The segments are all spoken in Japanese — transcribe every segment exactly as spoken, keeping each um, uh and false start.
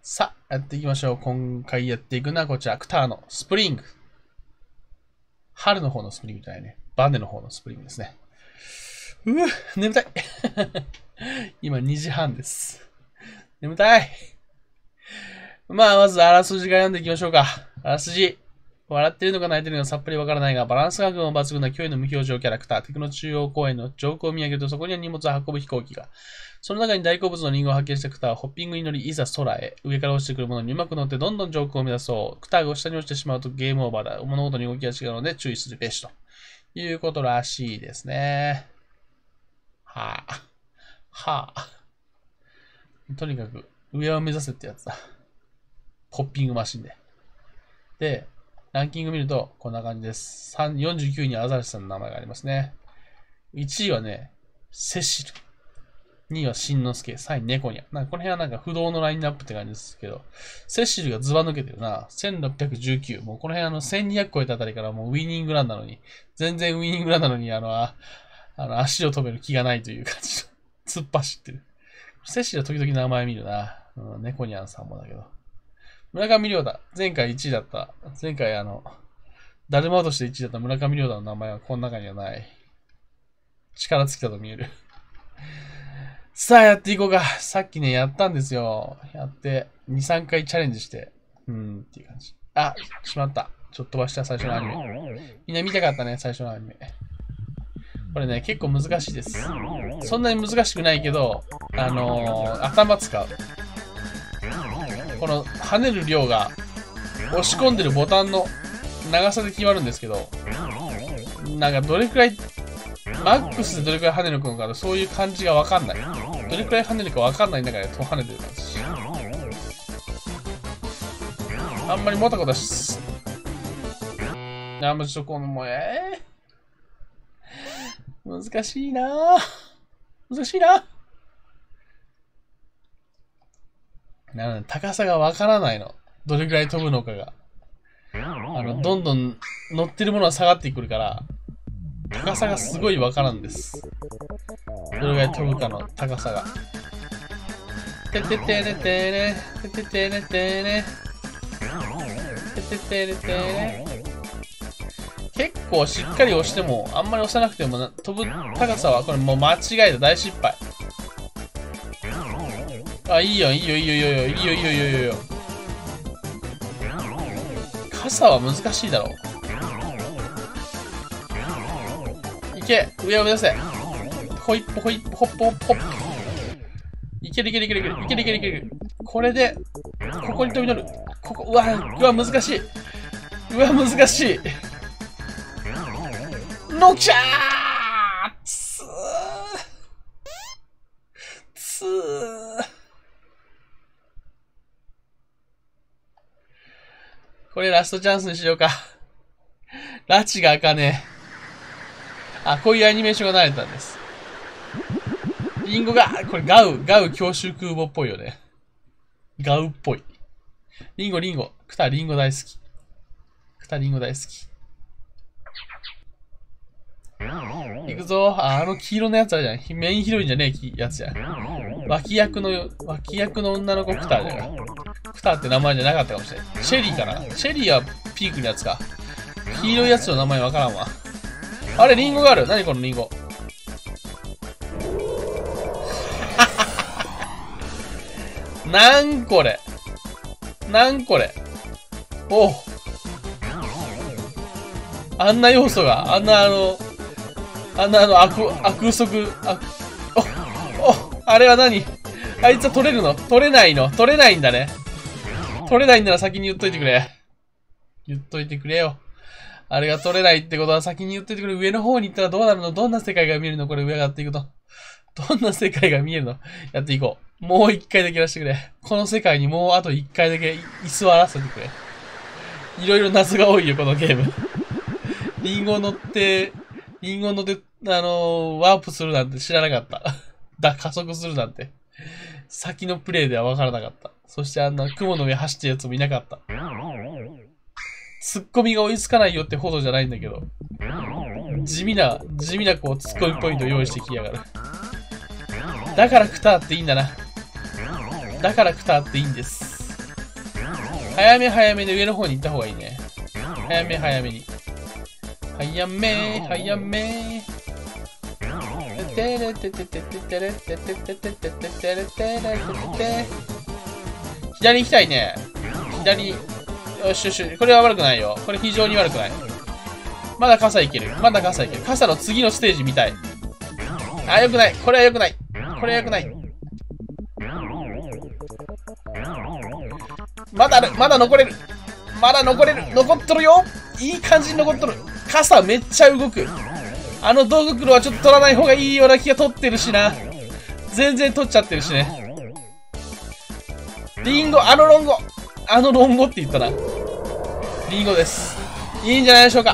さあ、やっていきましょう。今回やっていくのはこちら、クターのスプリング。春の方のスプリングじゃないね。バネの方のスプリングですね。うぅ、眠たい。今にじはんです。眠たい。まあ、まずあらすじから読んでいきましょうか。あらすじ。笑ってるのか泣いてるのかさっぱりわからないが、バランス学の抜群な驚異の無表情キャラクター、敵の中央公園の上空を見上げるとそこには荷物を運ぶ飛行機が。その中に大好物のリンゴを発見したクターはホッピングに乗り、いざ空へ。上から落ちてくるものにうまく乗ってどんどん上空を目指そう。クターが下に落ちてしまうとゲームオーバーだ。物事に動きが違うので注意するべしということらしいですね。はあ。はあ。とにかく上を目指せってやつだ。ホッピングマシンで。で、ランキング見るとこんな感じです。よんじゅうきゅういにアザラシさんの名前がありますね。いちいはね、セシル。にいはしんのすけ。さんいネコニャ。なんかこの辺はなんか不動のラインナップって感じですけど、セシルがズバ抜けてるな。せんろっぴゃくじゅうきゅう。もうこの辺あのせんにひゃく超えたあたりからもうウィニングランなのに、全然ウィニングランなのにあの、ああの足を止める気がないという感じの。突っ走ってる。セシルは時々名前見るな。うん、ネコニャンさんもだけど。村上亮太。前回いちいだった。前回あの、だるまとしていちいだった村上亮太の名前はこの中にはない。力尽きたと見える。さあ、やっていこうか。さっきね、やったんですよ。やって、に、さんかいチャレンジして。うーん、っていう感じ。あ、しまった。ちょっと飛ばした最初のアニメ。みんな見たかったね、最初のアニメ。これね、結構難しいです。そんなに難しくないけど、あのー、頭使う。この跳ねる量が、押し込んでるボタンの長さで決まるんですけど、なんかどれくらい、マックスでどれくらい跳ねるのか、そういう感じがわかんない。どれくらい跳ねるかわかんない中で跳ねてる感じ。あんまりもたもたし、あんまちょっとこのもう、えー、難しいなぁ。難しいなぁ。なので、高さがわからないの。どれくらい飛ぶのかが。あの、どんどん乗ってるものは下がってくるから、高さがすごいわからんです。どれぐらい飛ぶかの高さが。てててれてれ、てててれてれ、てててれてれ。結構しっかり押しても、あんまり押さなくてもな、飛ぶ高さはこれもう間違いだ、大失敗。あ、いいよ、いいよ、いいよ、いいよ、いいよ、いいよ、いいよ、いいよ、いいよ。傘は難しいだろう。いけ、上を目指せ。ほいっぽほいっぽほっぽほっぽ。いけるいけるいけるいけるいけるいけるいける。これで、ここに飛び乗る。ここ、うわ、うわ、難しい。うわ、難しい。のきゃーつーつーこれラストチャンスにしようか。拉致が開かねえ。あ、こういうアニメーションが慣れたんです。リンゴが、これガウ、ガウ強襲空母っぽいよね。ガウっぽい。リンゴ、リンゴ。クタリンゴ大好き。クタリンゴ大好き。行くぞ。あ、あの黄色のやつあるじゃん。メインヒロインじゃねえやつじゃん。脇役の、脇役の女の子クターじゃん。クターって名前じゃなかったかもしれない。シェリーかな。シェリーはピークのやつか。黄色いやつの名前わからんわ。あれ、リンゴがある。何このリンゴ。なんこれ。なんこれ。おう。あんな要素が、あんなあの、あんなあの、悪、悪足、あ、お、お、あれは何？あいつは取れるの？取れないの？取れないんだね。取れないんなら先に言っといてくれ。言っといてくれよ。あれが取れないってことは先に言っといてくれ。上の方に行ったらどうなるの？どんな世界が見えるの？これ上上がっていくと。どんな世界が見えるの？やっていこう。もう一回だけやらせてくれ。この世界にもうあと一回だけ居座らせてくれ。いろいろ謎が多いよ、このゲーム。リンゴ乗って、リンゴ乗って、あのー、ワープするなんて知らなかった。だ、加速するなんて。先のプレイでは分からなかった。そしてあんな雲の上走ってるやつもいなかった。ツッコミが追いつかないよってほどじゃないんだけど。地味な、地味なこうツッコミポイントを用意してきやがる。だからクターっていいんだな。だからクターっていいんです。 早め早めで上の方に行った方がいいね。早め早めに。早め、早め。てれてててててれてててててててれてれてて。左行きたいね。左に。よしよし。これは悪くないよ。これ非常に悪くない。まだ傘いける。まだ傘いける。傘の次のステージ見たい。あ、よくない。これはよくない。これはよくない。まだある。まだ残れる。まだ残れる。残っとるよ。いい感じに残っとる。傘めっちゃ動く。あの道具袋はちょっと取らない方がいいような気が取ってるしな。全然取っちゃってるしね。リンゴ、あのロンゴ。あのロンゴって言ったな。リンゴです。いいんじゃないでしょうか。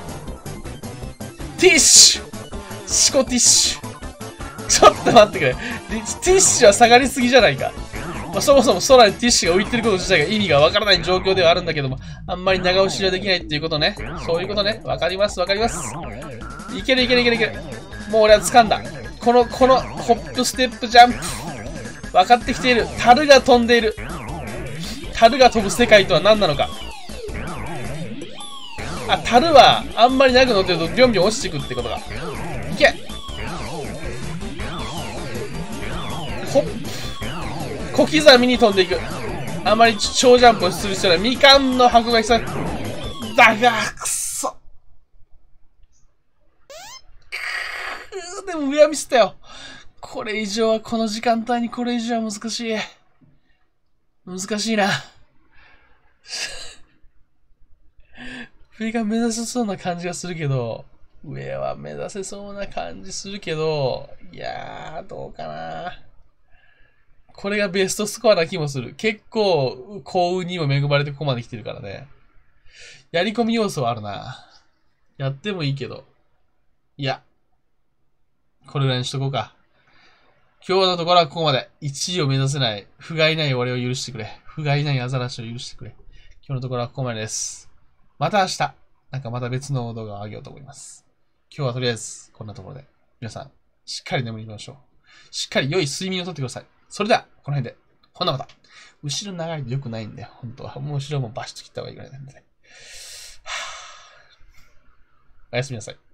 ティッシュシコティッシュ。ちょっと待ってくれ。ティッシュは下がりすぎじゃないか。まあ、そもそも空にティッシュが浮いてること自体が意味がわからない状況ではあるんだけども、あんまり長押しはできないっていうことね。そういうことね。わかります、わかります。いけるいけるいけるいける。もう俺は掴んだ。この、この、ホップ、ステップ、ジャンプ。分かってきている。樽が飛んでいる。樽が飛ぶ世界とは何なのか。あ、樽は、あんまり長く乗ってると、ビョンビョン落ちてくってことか。いけほっ。小刻みに飛んでいく。あまり超ジャンプをする必要ない。みかんの箱が必要だが、くそ。くでも上はミスったよ。これ以上は、この時間帯にこれ以上は難しい。難しいな。上が目指せそうな感じがするけど、上は目指せそうな感じするけど、いやー、どうかな。これがベストスコアな気もする。結構、幸運にも恵まれてここまで来てるからね。やり込み要素はあるな。やってもいいけど。いや。これぐらいにしとこうか。今日のところはここまで。いちいを目指せない。不甲斐ない俺を許してくれ。不甲斐ないアザラシを許してくれ。今日のところはここまでです。また明日。なんかまた別の動画を上げようと思います。今日はとりあえず、こんなところで。皆さん、しっかり眠りましょう。しっかり良い睡眠をとってください。それでは、この辺で。ほんなまた。後ろ長いと良くないんだよ。本当は。もう後ろもバシッと切った方がいいぐらいなんでね。はぁ。おやすみなさい。